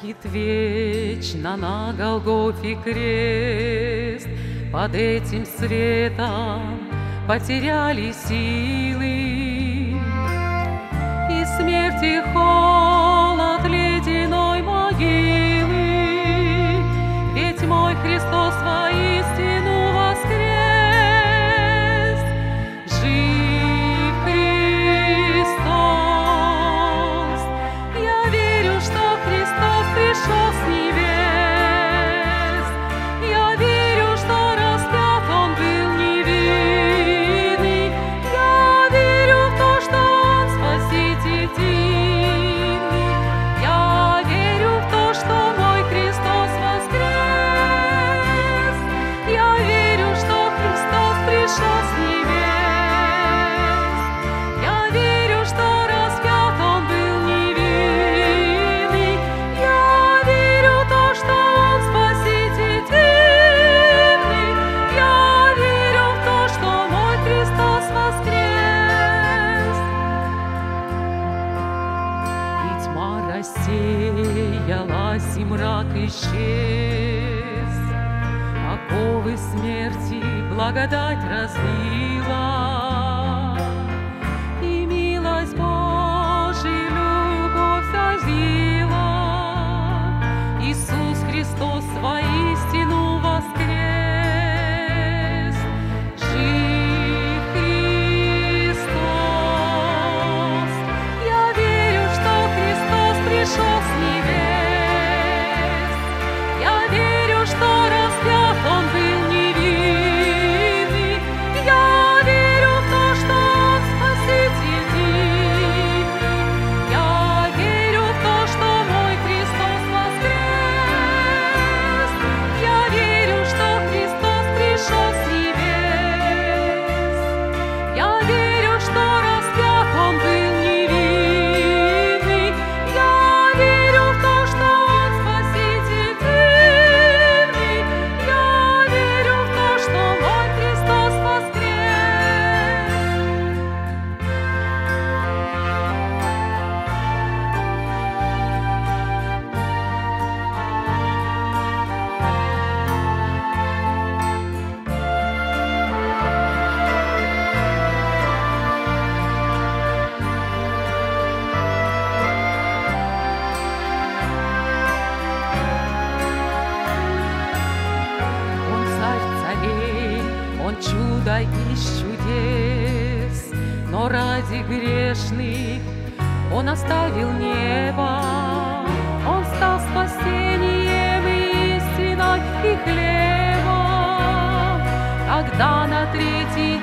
Гаснет вечно на Голгофе крест, под этим светом потеряли силы, и смерти холод ледяной могилы. Ведь мой Христос воистину воскрес, жив Христос. Я верю, что Христос пришел с небес, я верю, что распят Он был невинный, я верю в то, что Он Спаситель дивный, я верю в то, что мой Христос воскрес, я верю, что Христос пришел с небес, я верю, что распят Он был невинный, я верю в то, что Он Спаситель дивный, я верю в то, что мой Христос воскрес. И тьма рассеялась, и мрак исчез, оковы смерти благодать разлила, и милость Божия любовь озила. Иисус Христос воистину воскрес, жив Христос. Я верю, что Христос пришел с небес, я верю, что распят Он был невинный, я верю в то, что Он Спаситель дивный, я верю в то, что мой Христос воскрес, я верю, что Христос пришел с небес, я верю, что распят Он был невинный, я верю в то, что Он Спаситель дивный, я верю в то, что мой Христос воскрес. Он царь царей, Он чудо из чудес, но ради грешных Он оставил небо, Он стал спасением и истиной и хлебом. Когда на третий